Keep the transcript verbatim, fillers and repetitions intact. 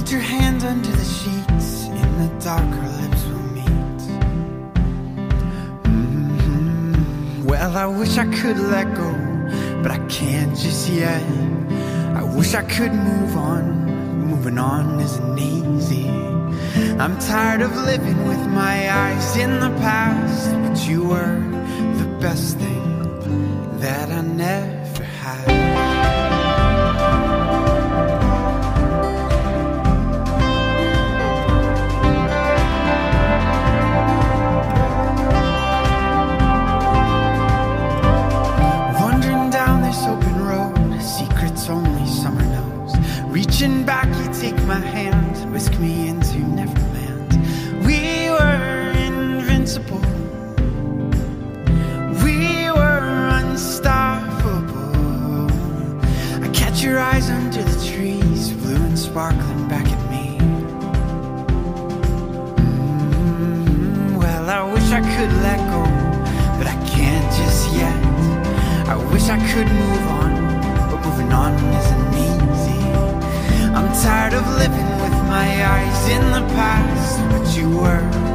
Put your hand under the sheets. In the dark our lips will meet. Mm-hmm. Well, I wish I could let go, but I can't just yet. I wish I could move on. Moving on isn't easy. I'm tired of living with my eyes in the past, but you were the best thing that I never had. Reaching back, you take my hand, whisk me into Neverland. We were invincible. We were unstoppable. I catch your eyes under the trees, blue and sparkling back at me. Mm-hmm. Well, I wish I could let go, but I can't just yet. I wish I could move on, but moving on isn't easy. I'm tired of living with my eyes in the past, but you were